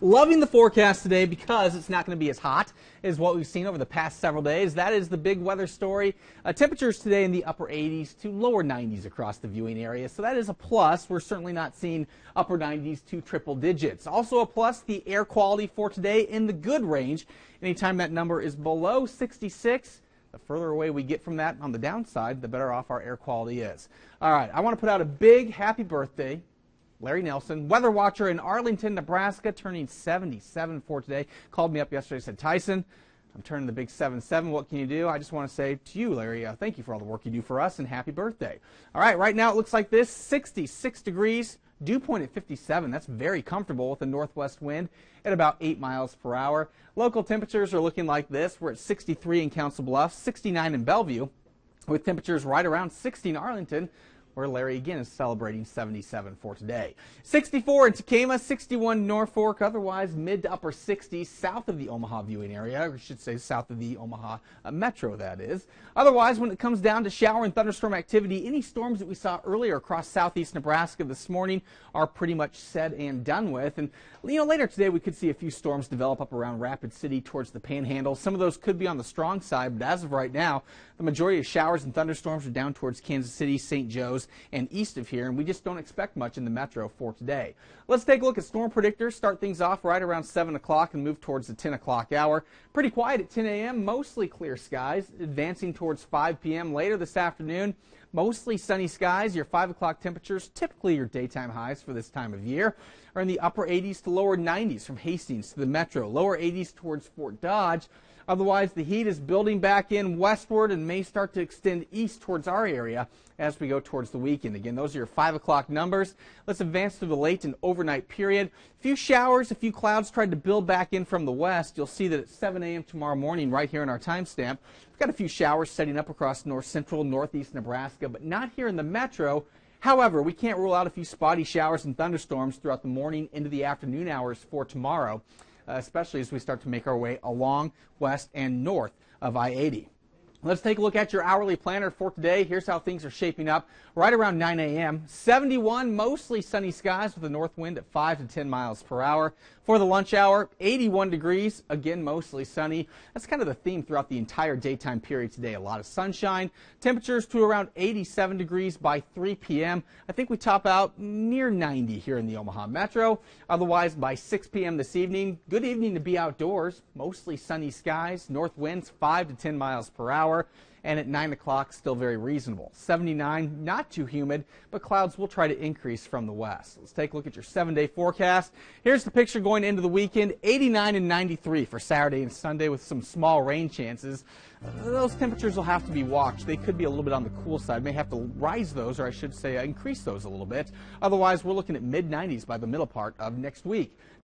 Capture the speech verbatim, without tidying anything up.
Loving the forecast today because it's not going to be as hot as what we've seen over the past several days. That is the big weather story. Uh, temperatures today in the upper eighties to lower nineties across the viewing area, so that is a plus. We're certainly not seeing upper nineties to triple digits. Also a plus, the air quality for today in the good range. Anytime that number is below sixty-six, the further away we get from that on the downside, the better off our air quality is. All right, I want to put out a big happy birthday. Larry Nelson, weather watcher in Arlington, Nebraska, turning seventy-seven for today. Called me up yesterday and said, Tyson, I'm turning the big seven seven. What can you do? I just want to say to you, Larry, uh, thank you for all the work you do for us and happy birthday. All right, right now it looks like this, sixty-six degrees, dew point at fifty-seven. That's very comfortable with a northwest wind at about eight miles per hour. Local temperatures are looking like this. We're at sixty-three in Council Bluffs, sixty-nine in Bellevue, with temperatures right around sixty in Arlington, where Larry again is celebrating seventy-seven for today. sixty-four in Tacoma, sixty-one in Norfolk, otherwise mid to upper sixties south of the Omaha viewing area, or I should say south of the Omaha uh, metro, that is. Otherwise, when it comes down to shower and thunderstorm activity, any storms that we saw earlier across southeast Nebraska this morning are pretty much said and done with. And you know, later today we could see a few storms develop up around Rapid City towards the Panhandle. Some of those could be on the strong side, but as of right now, the majority of showers and thunderstorms are down towards Kansas City, Saint Joe's, and east of here, and we just don't expect much in the metro for today. Let's take a look at storm predictors. Start things off right around seven o'clock and move towards the ten o'clock hour. Pretty quiet at ten A M, mostly clear skies, advancing towards five P M later this afternoon. Mostly sunny skies. Your five o'clock temperatures, typically your daytime highs for this time of year, are in the upper eighties to lower nineties from Hastings to the metro, lower eighties towards Fort Dodge. Otherwise, the heat is building back in westward and may start to extend east towards our area as we go towards the weekend. Again, those are your five o'clock numbers. Let's advance through the late and overnight period. A few showers, a few clouds tried to build back in from the west. You'll see that at seven A M tomorrow morning right here in our timestamp, we've got a few showers setting up across north central, northeast Nebraska, but not here in the metro. However, we can't rule out a few spotty showers and thunderstorms throughout the morning into the afternoon hours for tomorrow, uh, especially as we start to make our way along west and north of I eighty. Let's take a look at your hourly planner for today. Here's how things are shaping up right around nine A M seventy-one, mostly sunny skies with a north wind at five to ten miles per hour. For the lunch hour, eighty-one degrees, again mostly sunny. That's kind of the theme throughout the entire daytime period today. A lot of sunshine. Temperatures to around eighty-seven degrees by three P M I think we top out near ninety here in the Omaha metro. Otherwise, by six P M this evening, good evening to be outdoors. Mostly sunny skies, north winds five to ten miles per hour. And at nine o'clock, still very reasonable. seventy-nine, not too humid, but clouds will try to increase from the west. Let's take a look at your seven-day forecast. Here's the picture going into the weekend. eighty-nine and ninety-three for Saturday and Sunday with some small rain chances. Uh, those temperatures will have to be watched. They could be a little bit on the cool side. May have to rise those, or I should say uh, increase those a little bit. Otherwise, we're looking at mid nineties by the middle part of next week.